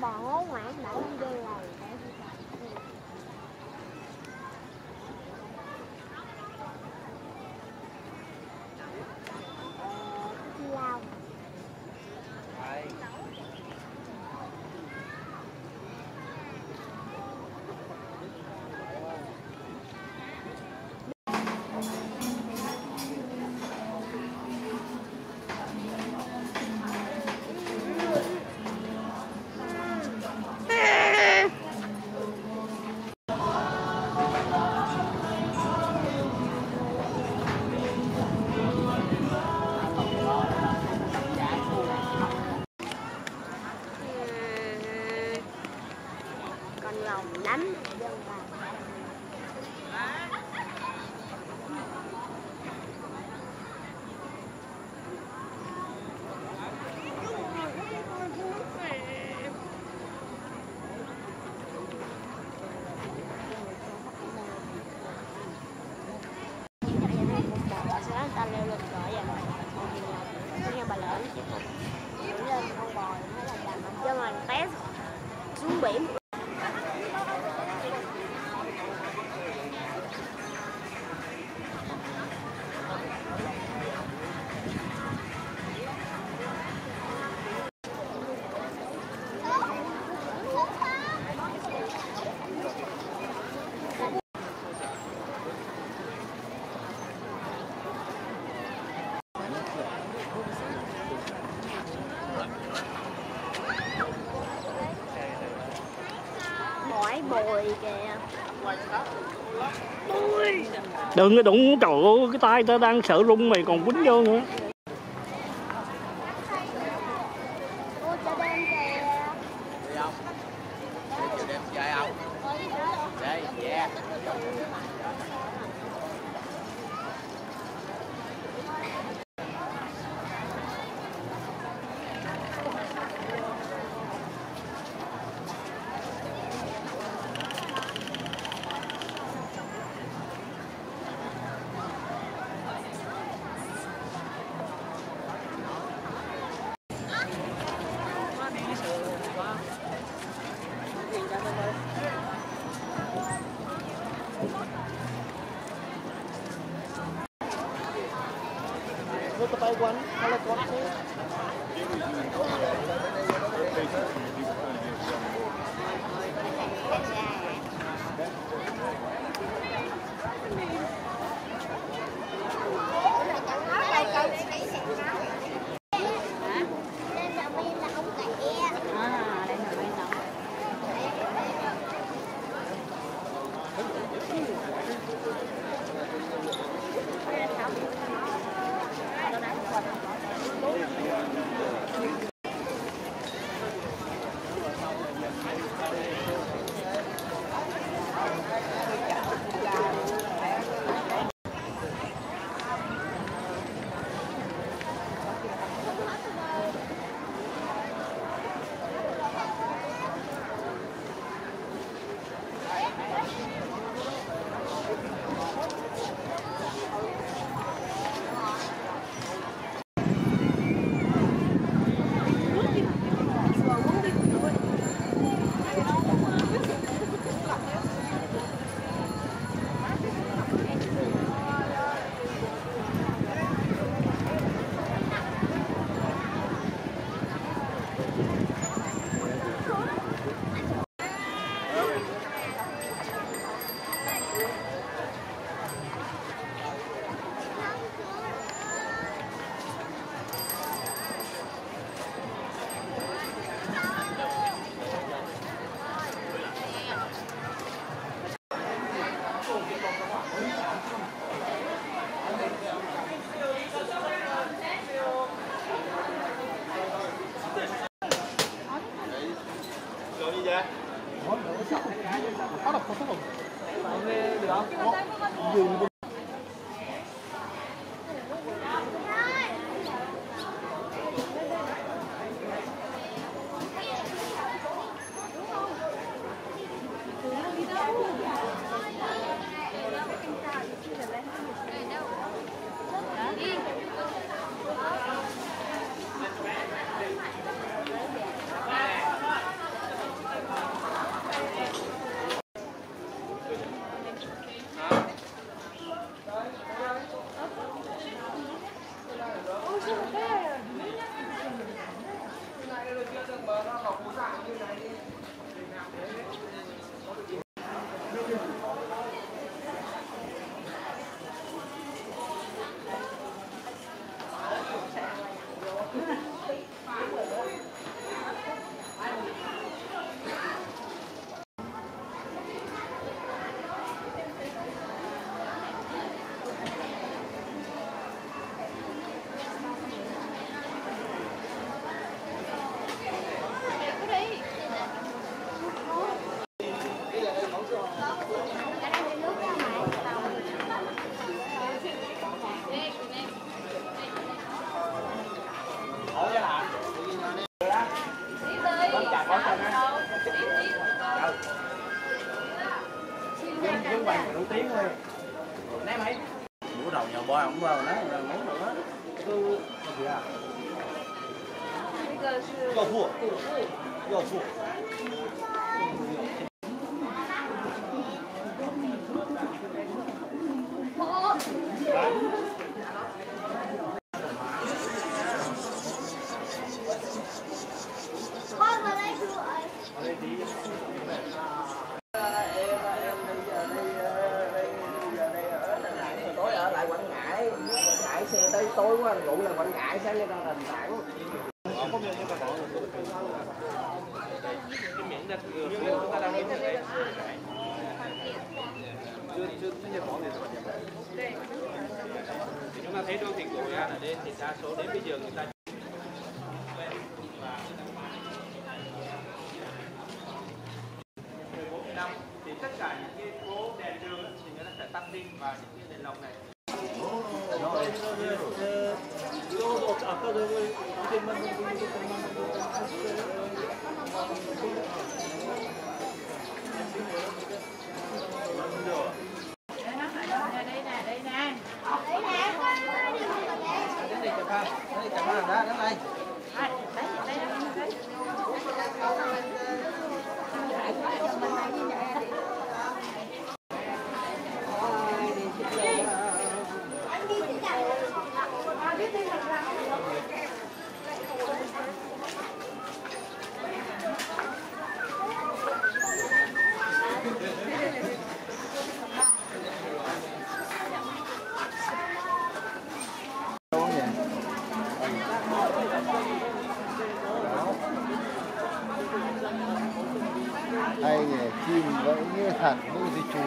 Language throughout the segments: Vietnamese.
bò ngố ngoạn đậu đi đây là lao. Lòng đánh dân bà. Sau đó người ta leo lên gọi vậy nghe bà lớn chứ không lên con bò mới là dành cho mình té xuống biển. Bồi kìa. Đừng có đụng, trời ơi, cái tay ta đang sợ rung mày còn quýnh vô nữa. Ôi chợ đêm kìa. Đi không? Chợ đêm chơi không? Chơi, yeah. Cái tay quán hay là quán thế? tiếng thôi. Ném mấy. Bữa đầu nhậu bò không vào nó muốn nữa. Cứ gì à? 这个是药铺，药铺。 Tối ở lại Quảng Ngãi xe tới tối quá ngủ là Quảng Ngãi sáng đi ra Đà Nẵng. Cái miệng đặt chúng ta đang đứng đây. Chưa nhập món gì rồi. Thì chúng ta thấy đô thị của Hội An ở đây thì đa số đến bây giờ người ta thì tất cả những cái phố đèn đường thì người ta sẽ tắt đi và những cái đèn lồng này. Hay nhỉ, chim vẫn như hạt mũi di chùi.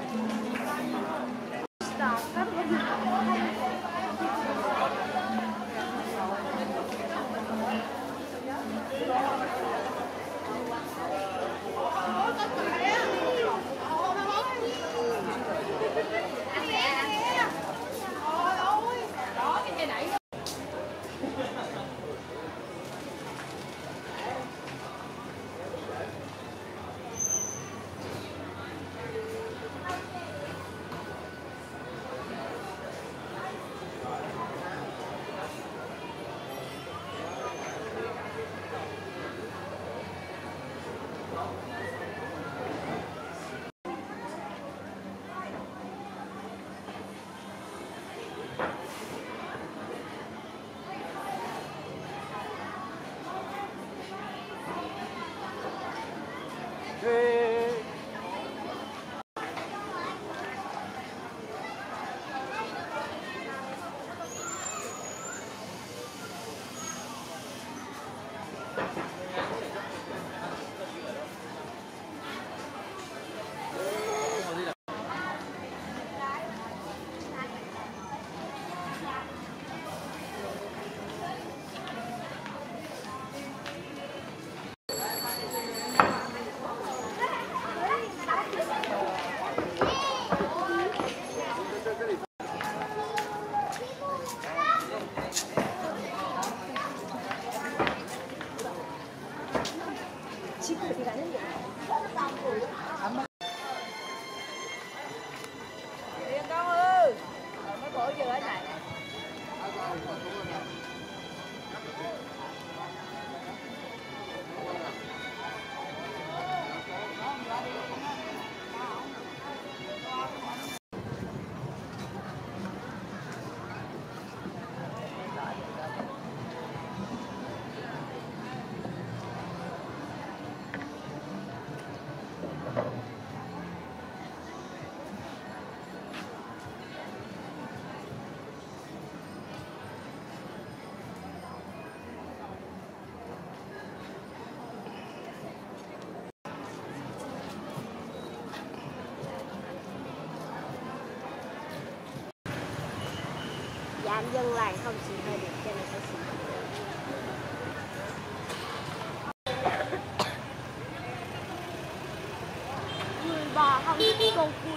Dạ dân làng không xì hơi được cho nên phải xì. Người bò không thích cô cua.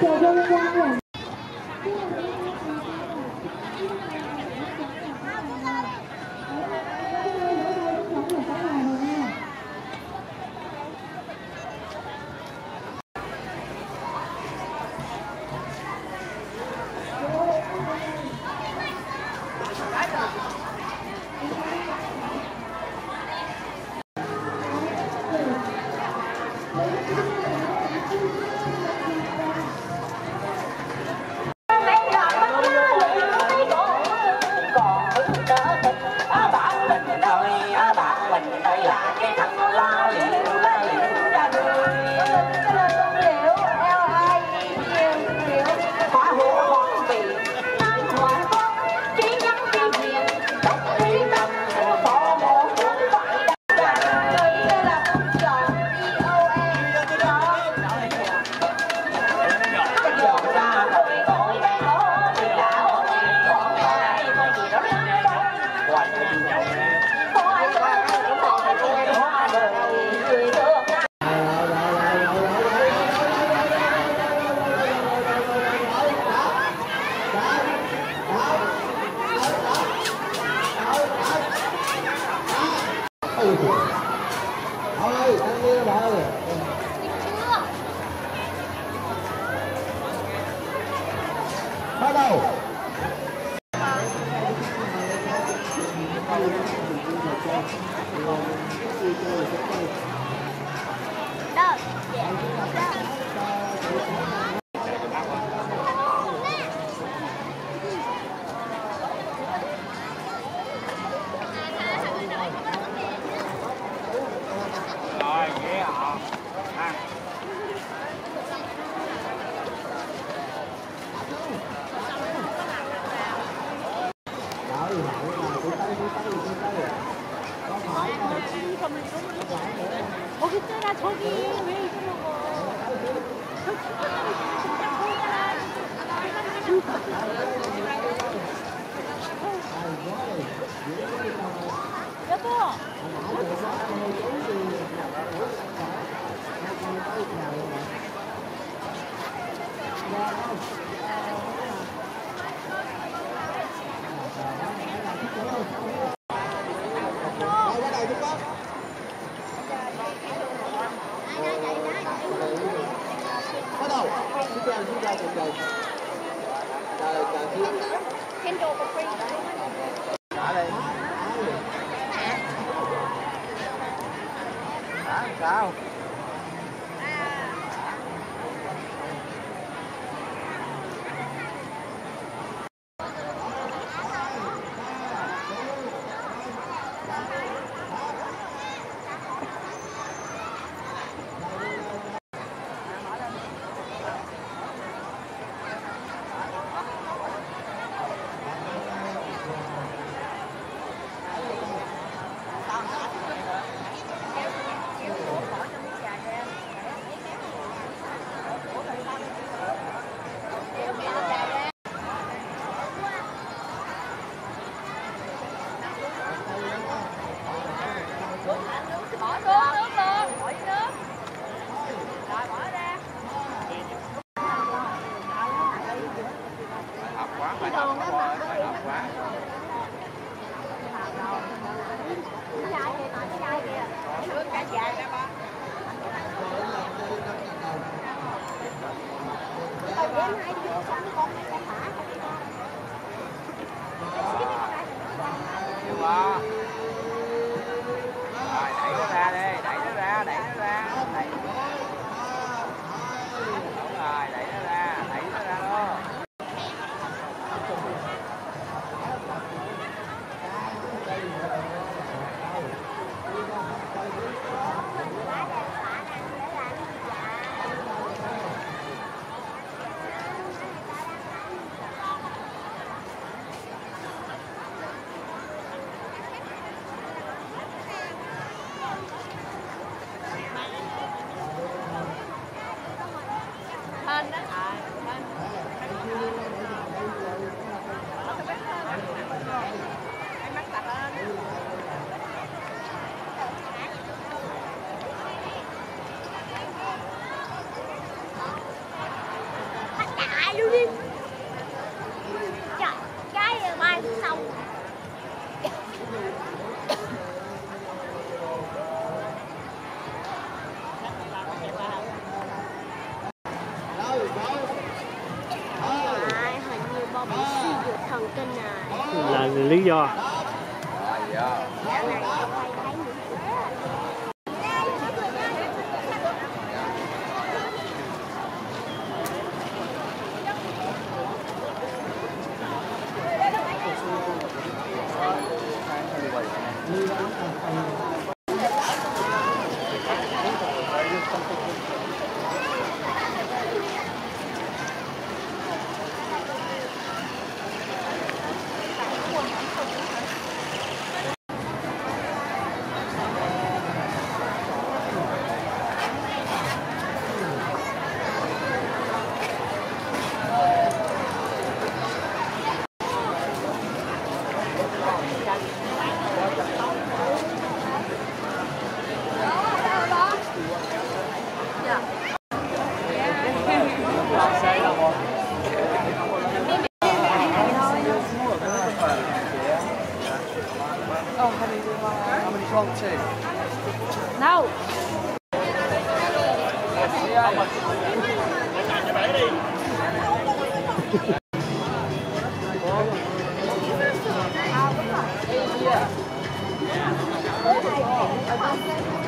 Bắt đầu. Đâu? Rồi, ghé họ. 거기 있잖아, 저기. 왜 이거 먹어? 여보! Bắt đầu. Xin chào cùng đời. Kendall có free. Trả đây. Sao? Bỏ nước luôn, bỏ nước. Rồi bỏ ra. Hợp quá, phải hợp quá, phải hợp quá. Nước cá dài ra ba. Yêu à. Rồi, đẩy nó ra đi, đẩy nó ra, đẩy nó ra. Đẩy. Đúng rồi, đẩy nó ra luôn. bay luôn đi. Trời, cái bay xong. Hình như Bo bị suy nhược thần kinh này. Là lý do. Dạo này không ai thấy nữa. How many clogs in? No. Dạ.